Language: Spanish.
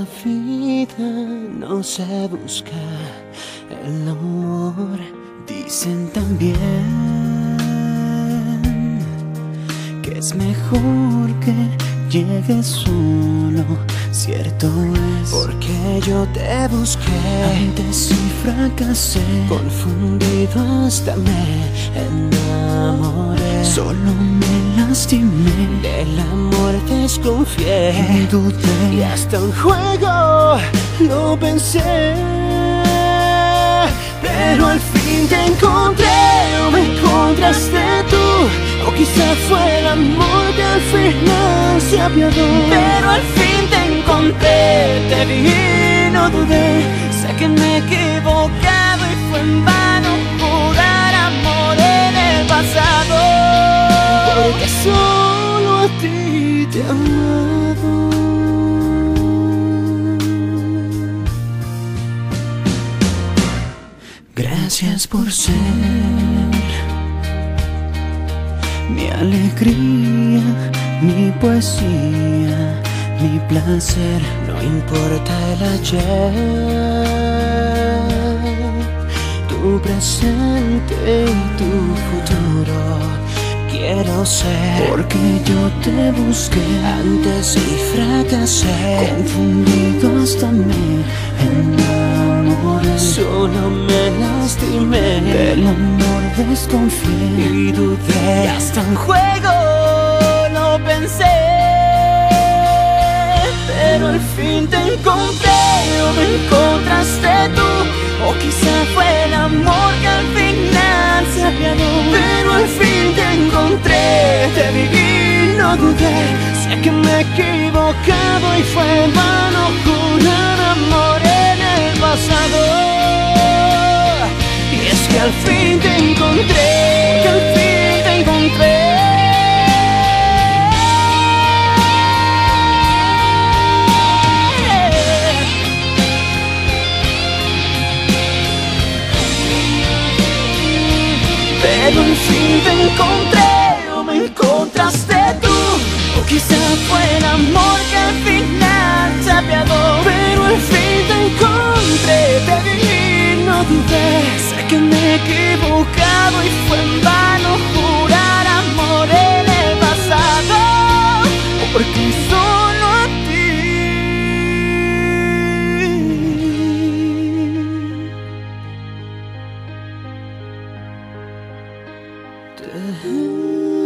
vida no se busca el amor. Dicen también que es mejor que llegues solo, cierto es, porque yo te busqué antes y fracasé, confundido hasta me enamoré, solo me lastimé, del amor desconfié y dudé, y hasta un juego lo pensé, pero al fin te encontré, o me encontraste tú, o quizá fue el amor que al final se apiadó. Pero al fin te encontré, te vi y no dudé. Sé que me he equivocado y fue en vano jurar amor en el pasado, porque solo a ti te he amado. Gracias por ser mi alegría, mi poesía, mi placer. No importa el ayer, tu presente y tu futuro quiero ser, porque yo te busqué antes y fracasé, confundido hasta me enamoré, solo me lastimé, del amor desconfié y dudé, y hasta en juego lo pensé, pero al fin te encontré, o me encontraste tú, o quizá fue el amor que al final se apiadó, pero al fin te encontré, te viví, no dudé, sé que me he equivocado y fue en vano jurar amor en el pasado, y es que al fin te encontré, que al fin te encontré. Pero al fin te encontré, o me encontraste tú, o quizá fue el amor que al final se apiadó, pero al fin te encontré, te vi, no dudé, sé que me he equivocado y fue en vano jurar amor en el pasado, porque solo a ti te